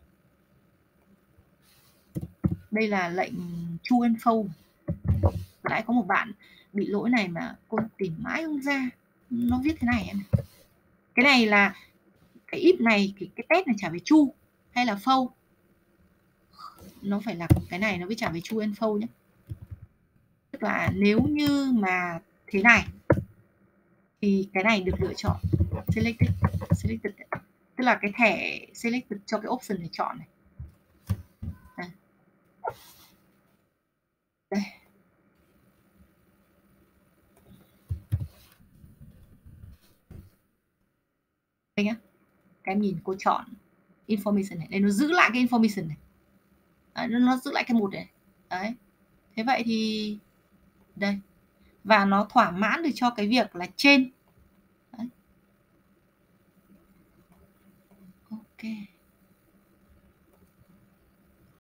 Đây là lệnh true and false. Nãy có một bạn bị lỗi này mà cô tìm mãi không ra. Nó viết thế này em. Cái này là cái if này, cái, cái test này trả về true hay là false? Nó phải là cái này nó mới trả về true and false nhé. Tức là nếu như mà thế này thì cái này được lựa chọn selected, selected. Tức là cái thẻ selected cho cái option để chọn này. Đây. Đây. Đây nhá. Các em nhìn cô chọn information này. Đây nó giữ lại cái information này. Đấy, nó giữ lại cái một này. Đấy. Thế vậy thì đây. Và nó thỏa mãn được cho cái việc là trên. Đấy. Ok.